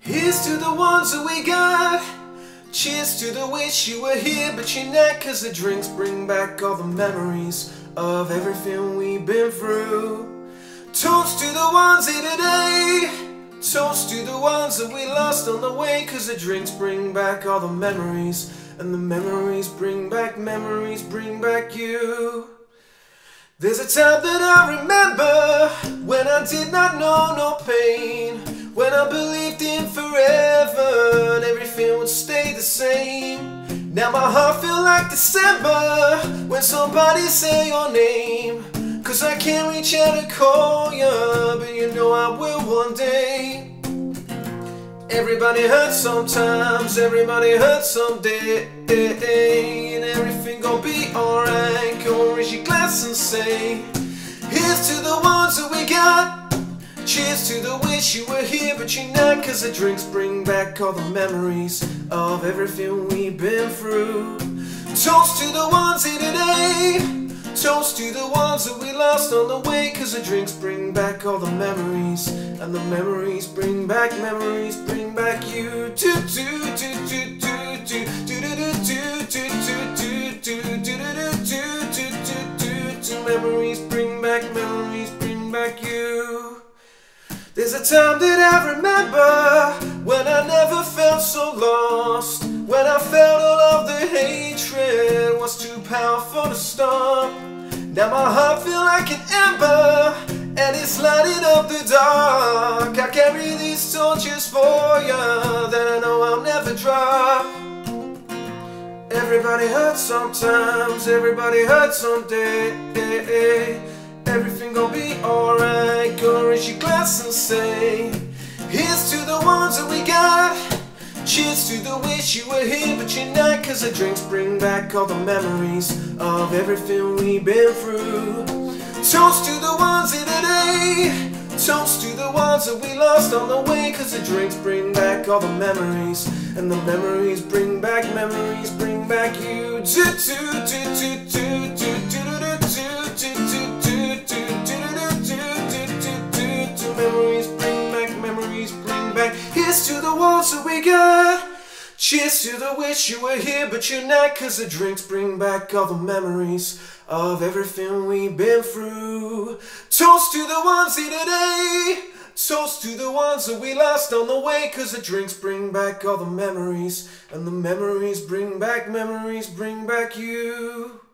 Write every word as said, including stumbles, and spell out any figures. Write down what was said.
Here's to the ones that we got. Cheers to the wish you were here but you're not, 'cause the drinks bring back all the memories of everything we've been through. Toast to the ones here today. Toast to the ones that we lost on the way, 'cause the drinks bring back all the memories, and the memories bring back, memories bring back you. There's a time that I remember when I did not know no pain, when I believed in forever and everything would stay the same. Now my heart feels like December when somebody say your name, 'cause I can't reach out to call you, but you know I will one day. Everybody hurts sometimes, everybody hurts someday, and everything gon' be alright. Go raise your glass and say, here's to the ones that we got. Cheers to the wish you were here but you're not, 'cause the drinks bring back all the memories of everything we've been through. Toast to the ones here today. Toast to the ones that we lost on the way, 'cause the drinks bring back all the memories, and the memories bring back, memories bring back you. Do do do do do do do do do do do do do do do. Memories bring back, memories bring back you. There's a time that I remember when I never felt so lost, when I felt all of the hatred was too powerful to stop. Now my heart feels like an ember and it's lighting up the dark. I carry these torches for you that I know I'll never drop. Everybody hurts sometimes, everybody hurts someday. Everything gon' be alright. Go raise your glass and say, here's to the ones that we got. Cheers to the wish you were here but you're not, 'cause the drinks bring back all the memories of everything we've been through. Toast to the ones here today. Toast to the ones that we lost on the way, 'cause the drinks bring back all the memories, and the memories bring back, memories bring back you. Do do do do do do do do do do do. Memories bring back, memories bring back. Here's to the ones that we got. Cheers to the wish you were here but you're not, 'cause the drinks bring back all the memories of everything we've been through. Toast to the ones here today. Toast to the ones that we lost on the way, 'cause the drinks bring back all the memories, and the memories bring back, memories bring back you.